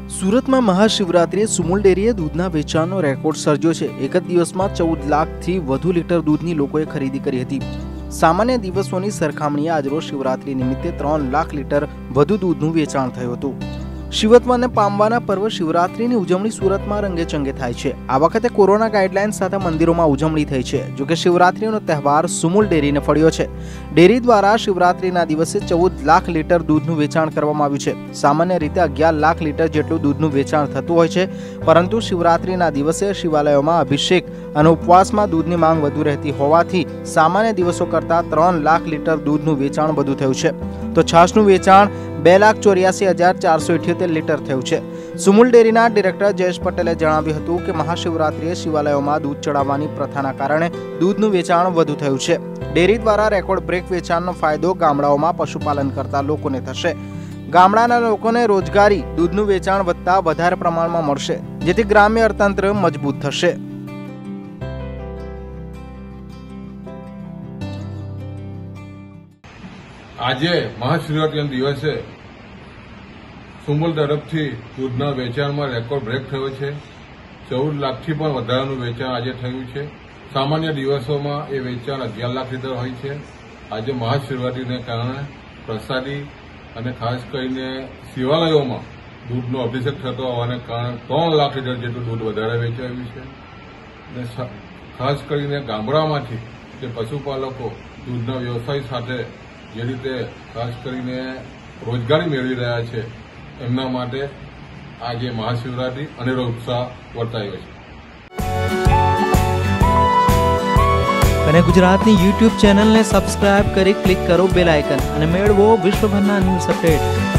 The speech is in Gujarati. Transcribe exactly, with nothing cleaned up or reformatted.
सूरत में महाशिवरात्रिए सुमूल डेरीए दूधना वेचाणનો રેકોર્ડ સર્જ્યો છે। એક જ દિવસમાં ચૌદ લાખથી વધુ લીટર દૂધની લોકોએ ખરીદી કરી હતી। સામાન્ય દિવસોની સરખામણીએ આજરોજ શિવરાત્રી નિમિત્તે ત્રણ લાખ લીટર વધુ દૂધનું વેચાણ થયું હતું। શિવત્વને પામવાના પર્વ શિવરાત્રીની ઉજવણી સુરતમાં રંગેચંગે થાય છે। આ વખતે કોરોના ગાઈડલાઇન સાથે મંદિરોમાં ઉજવણી થઈ છે। જો કે શિવરાત્રીનો તહેવાર સુમૂલ ડેરીને ફળ્યો છે। ડેરી દ્વારા શિવરાત્રીના દિવસે ચૌદ લાખ લીટર દૂધનું વેચાણ કરવામાં આવ્યું છે। સામાન્ય રીતે અગિયાર લાખ લીટર જેટલું દૂધનું વેચાણ થતું હોય છે, પરંતુ શિવરાત્રીના દિવસે શિવાલયોમાં અભિષેક અને ઉપવાસમાં દૂધની માંગ વધુ રહેતી હોવાથી સામાન્ય દિવસો કરતાં ત્રણ લાખ લીટર દૂધનું વેચાણ વધુ થયું છે। તો છાશનું વેચાણ બે લાખ ચોર્યાસી હજાર ચારસો ઇઠ્યોતેર લીટર થયું છે। સુમૂલ ડેરીના ડિરેક્ટર જયેશ પટેલે જણાવ્યું હતું કે મહાશિવરાત્રિએ શિવાલયોમાં દૂધ ચડાવવાની પ્રથાના કારણે દૂધનું વેચાણ વધુ થયું છે। ડેરી દ્વારા રેકોર્ડ બ્રેક વેચાણનો ફાયદો ગામડાઓમાં પશુપાલન કરતા લોકોને થશે। ગામડાના લોકોને રોજગારી દૂધનું વેચાણ વધતા વધારે પ્રમાણમાં મળશે, જેથી ગ્રામ્ય અર્થતંત્ર મજબૂત થશે। આજે મહાશિવરાત્રીના દિવસે સુમૂલ તરફથી દૂધના વેચાણમાં રેકોર્ડ બ્રેક થયો છે। ચૌદ લાખથી પણ વધારાનું વેચાણ આજે થયું છે। સામાન્ય દિવસોમાં એ વેચાણ અગિયાર લાખ લીટર હોય છે। આજે મહાશિવરાત્રીને કારણે પ્રસાદી અને ખાસ કરીને શિવાલયોમાં દૂધનો અભિષેક થતો હોવાને કારણે ત્રણ લાખ લીટર જેટલું દૂધ વધારે વેચાયું છે। અને ખાસ કરીને ગામડામાંથી જે પશુપાલકો દૂધના વ્યવસાય સાથે જે રીતે ખાસ કરીને રોજગારી મેળવી રહ્યા છે, એમના માટે આજે મહાશિવરાત્રી અનેરો ઉત્સાહ વર્તાયો છે। અને ગુજરાતની યુટ્યુબ ચેનલને સબસ્ક્રાઇબ કરી ક્લિક કરો બેલ આઇકન અને મેળવો વિશ્વભરના ન્યૂઝ અપડેટ।